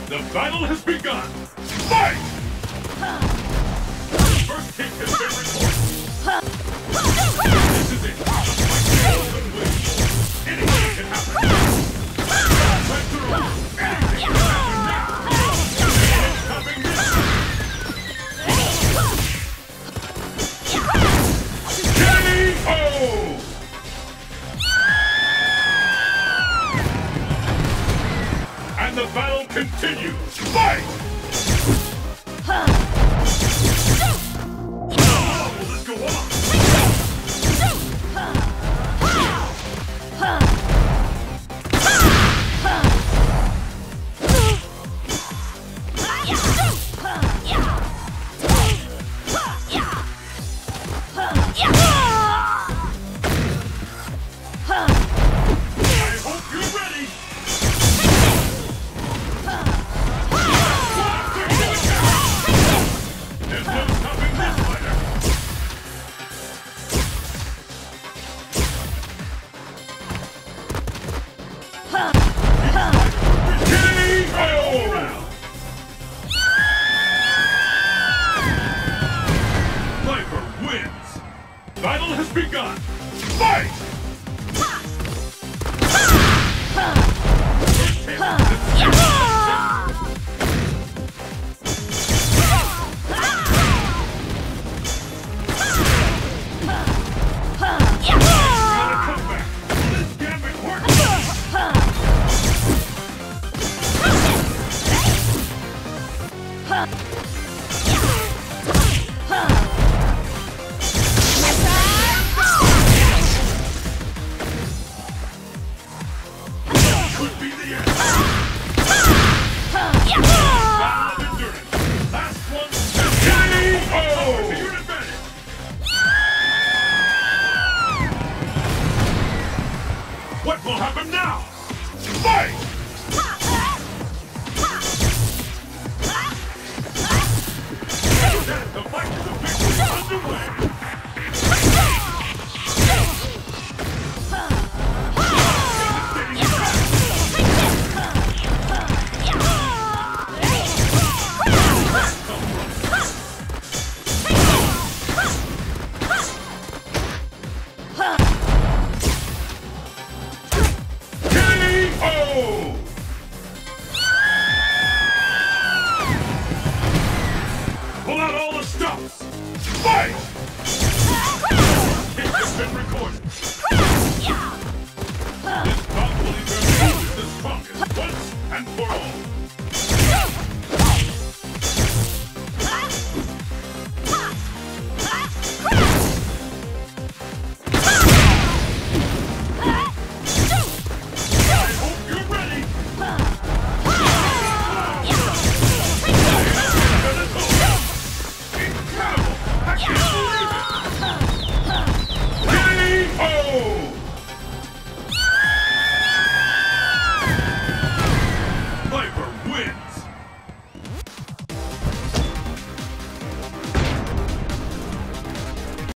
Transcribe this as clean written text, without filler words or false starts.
The battle has begun! Fight! First kick has been recorded. This is it. The fight open win. Anything can happen. Right through. Anything can happen now. It's coming now. K.O. And the battle continues. Fight! Let's go on! Battle has begun! Fight! What will happen now? Fight! The fight is officially underway! Pull out all the stops! Fight! Kick has been recorded. This bout will either lose the strongest once and for